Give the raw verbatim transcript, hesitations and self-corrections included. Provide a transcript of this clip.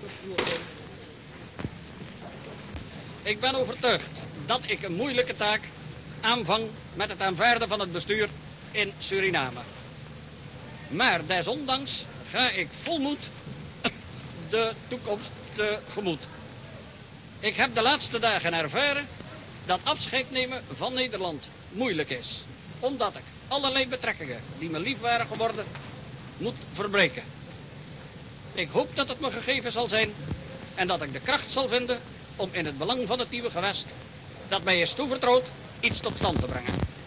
Ik ben overtuigd dat ik een moeilijke taak aanvang met het aanvaarden van het bestuur in Suriname. Maar desondanks ga ik vol moed de toekomst tegemoet. Ik heb de laatste dagen ervaren dat afscheid nemen van Nederland moeilijk is. Omdat ik allerlei betrekkingen die me lief waren geworden moet verbreken. Ik hoop dat het me gegeven zal zijn en dat ik de kracht zal vinden om in het belang van het nieuwe gewest dat mij is toevertrouwd iets tot stand te brengen.